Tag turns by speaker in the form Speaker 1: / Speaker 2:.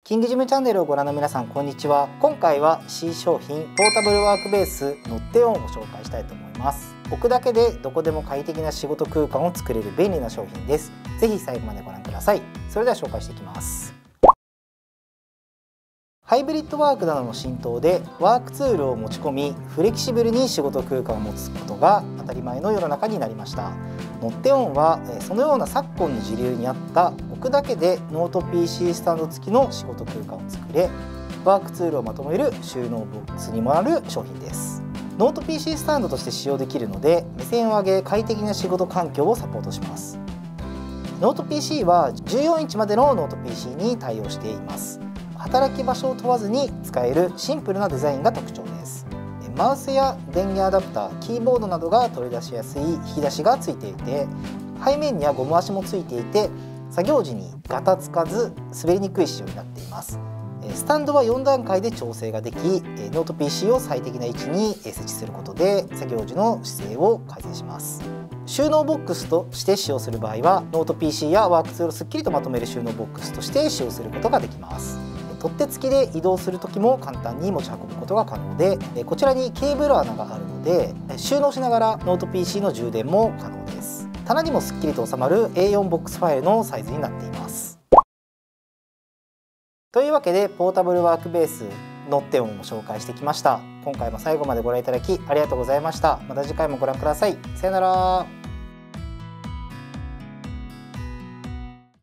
Speaker 1: キングジムチャンネルをご覧の皆さん、こんにちは。今回は C 商品ポータブルワークベースノッテオンをご紹介したいと思います。置くだけでどこでも快適な仕事空間を作れる便利な商品です。ぜひ最後までご覧ください。それでは紹介していきます。ハイブリッドワークなどの浸透でワークツールを持ち込み、フレキシブルに仕事空間を持つことが当たり前の世の中になりました。ノッテオンはそのような昨今の時流に合った置くだけでノート PC スタンド付きの仕事空間を作れ、ワークツールをまとめる収納ボックスにもなる商品です。ノート PC スタンドとして使用できるので、目線を上げ快適な仕事環境をサポートします。ノート PC は14インチまでのノート PC に対応しています。働き場所を問わずに使えるシンプルなデザインが特徴です。マウスや電源アダプター、キーボードなどが取り出しやすい引き出しがついていて、背面にはゴム足もついていて、作業時にガタつかず滑りにくい仕様になっています。スタンドは4段階で調整ができ、ノート PC を最適な位置に設置することで作業時の姿勢を改善します。収納ボックスとして使用する場合は、ノート PC やワークツールをすっきりとまとめる収納ボックスとして使用することができます。取っ手付きで移動する時も簡単に持ち運ぶことが可能で、こちらにケーブル穴があるので収納しながらノート PC の充電も可能です。棚にもすっきりと収まる A4 ボックスファイルのサイズになっています。というわけでポータブルワークベースノッテオンを紹介してきました。今回も最後までご覧いただきありがとうございました。また次回もご覧ください。さよなら。